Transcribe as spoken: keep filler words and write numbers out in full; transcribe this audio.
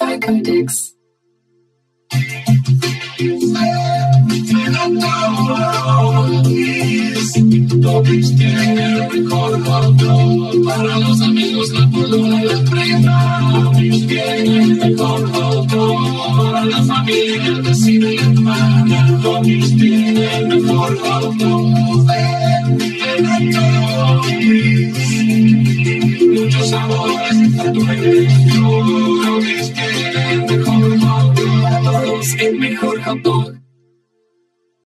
Doggis. Doggis tiene el mejor hot para los amigos, la polola y la prenda. Doggis tiene el mejor hot para la familia, el vecino y la hermana. Doggis tiene el mejor hot dog. Ven a Doggis. Muchos sabores para tu regreso. Doggis